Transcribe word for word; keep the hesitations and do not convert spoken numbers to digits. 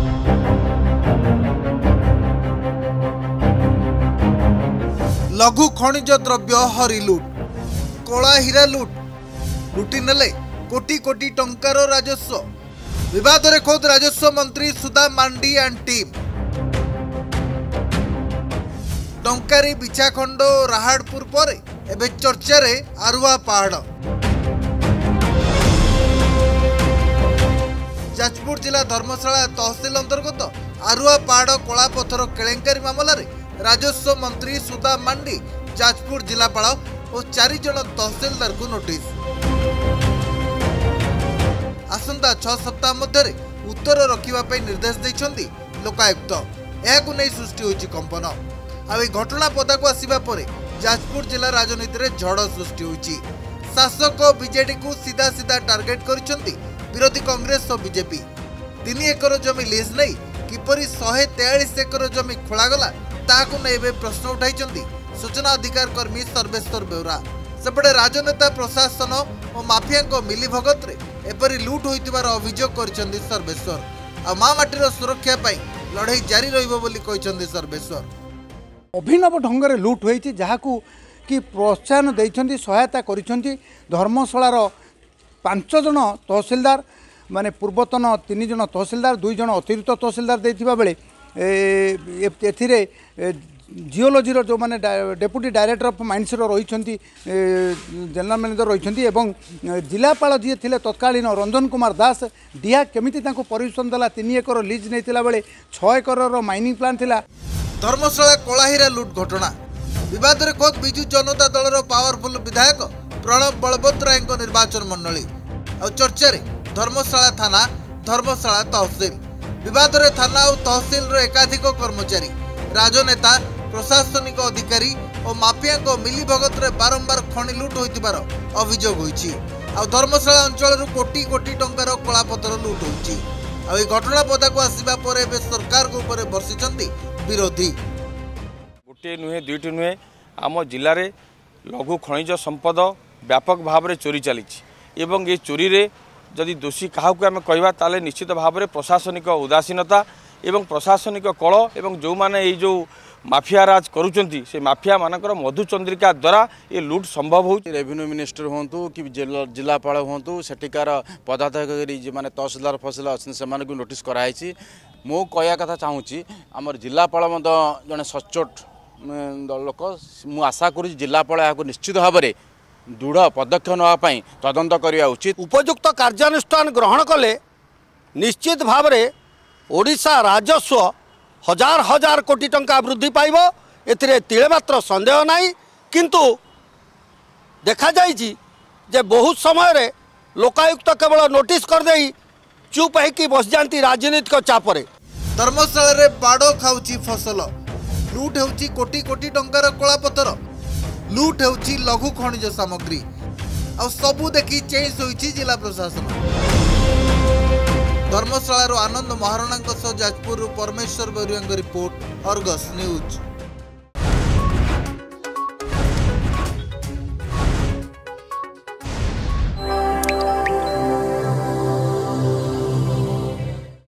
लघु खनिज द्रव्य हरि लुट, कला हीरा लुट, लुटि नेले कोटी कोटी टंकार राजस्व। विवाद रे खोद राजस्व मंत्री सुधा मांडी एंड टीम। टंकारी बिछाखंड राहाड़पुर पर एबे चर्चा रे आरुआ पहाड़। जाजपुर जिला धर्मशाला तहसील अंतर्गत आरुआ पहाड़ कला पथर केलेंकारी मामला रे राजस्व मंत्री सुधा मांडी जाजपुर जिलापाल और चार जन तहसीलदार को नोटिस। आसंता छह सप्ताह मध्य उत्तर रखा निर्देश देइछन्ती लोकायुक्त। यह नहीं सृष्टि होइछि कंपन। आ घटना पदाक आसिबा परे जाजपुर जिला राजनीति रे झड़ सृष्टि होइछि। शासक बीजेडी को सीधा सीधा टार्गेट करिछन्ती विरोधी कांग्रेस और बीजेपी। तीन एकर जमी लीज नहीं किपरि शहे तेयालीस एकर जमी खोलागला ताकू नहीं प्रश्न उठाई सूचना अधिकार कर्मी सर्वेश्वर बेउरा। सेपटे राजनेता प्रशासन और माफिया मिली भगत रे एपरी लुट होइतिबार अभियोग करिसेंती सर्वेश्वर। आ मां माटीर सुरक्षा पाई लड़ाई जारी रहिबो बोली कहिसेंती सर्वेश्वर। अभिनव ढंग से लुट होइछि जहाकू कि प्रोत्साहन देइछन्ती सहायता करिसेंती धर्मशालार पांच जन तहसीलदार माने पूर्वतन तीन जन तहसीलदार दुई जन अतिरिक्त तहसीलदार देथिबा बेले एथिरे जिओलोजी जो माने डेप्यूटी डायरेक्टर ऑफ माइंस रही जनरल मैनेजर रही एवं जिलापाल जी थे तत्कालीन रंजन कुमार दास डिहा केमिति तांको परमिशन देला तीन एकर लीज नहीं बेले छह एकर माइनिंग प्लान थिला। धर्मशाला कलाहीरा लुट घटना विवाद रे खोद बिजू जनता दलर पावरफुल विधायक प्रणब बलभद्राय निर्वाचन मंडली और चर्चा रे धर्मशाला थाना धर्मशाला तहसील। विवाद रे थाना और तहसील रो एकाधिक कर्मचारी राजनेता प्रशासनिक अधिकारी और माफिया को मिली भगत रे बारंबार खनि लुट होइतिबार अभियोग होइछि। आ धर्मशाला अंचल रु कोटी कोटी टंकार कलापत्र लुट होइछि। आ ए घटना पदाक आसीबा परे बे सरकार को ऊपर बर्षिचंती विरोधी। गोटे नुहे दुईटी नुहे आम जिले में लघु खनिज संपद व्यापक भाव में चोरी चली एवं ये चोरी रे जदि दोषी क्या आम कहवा ताले निश्चित भाव में प्रशासनिक उदासीनता एवं प्रशासनिक कल एवं जो माने ये जो माफिया राज करुचंती से माफिया मानकर मधुचंद्रिका द्वारा ये लुट संभव हो। रेवेन्यू मिनिस्टर हूँ कि जिलापाल हूँ सेठिकार पदाधिकारी जो मैंने तहसीलदार फसिलदार अच्छे से नोटिस कराई। मु कहया कथा चाहूँगी आमर जिलापाल जड़े सचोट लोक मु आशा करूँ जिलापाल यहाँ निश्चित भाव में दृढ़ पदक्षेप नापी तदंत करने उचित। उपयुक्त कार्यानुष्ठान ग्रहण कले निश्चित भाव में ओडिशा राजस्व हजार हजार कोटी टंका वृद्धि पाइब एथिरे तिले मात्र संदेह नहीं। किंतु देखा जाइछि जे बहुत समय रे लोकायुक्त केवल नोटिस कर देई चुप है बस जाती राजनीतिक चापरे। धर्मशाला रे बाड़ खाउची फसल लुट होउची कोटी कोटी टंकार कलापतर लुट होउची लघु खनिज सामग्री आ सबू देखी चेंज होइची जिला प्रशासन। धर्मशाला आनंद महाराणा जाजपुर परमेश्वर बेरुआ रिपोर्ट अर्गस न्यूज।